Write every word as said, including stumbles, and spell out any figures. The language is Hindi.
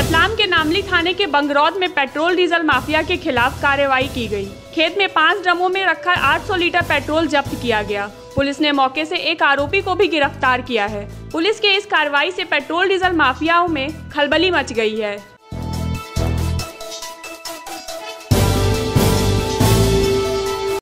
रतलाम के नामली थाने के बंगरौद में पेट्रोल डीजल माफिया के खिलाफ कार्रवाई की गई। खेत में पाँच ड्रमों में रखा आठ सौ लीटर पेट्रोल जब्त किया गया। पुलिस ने मौके से एक आरोपी को भी गिरफ्तार किया है। पुलिस के इस कार्रवाई से पेट्रोल डीजल माफियाओं में खलबली मच गई है।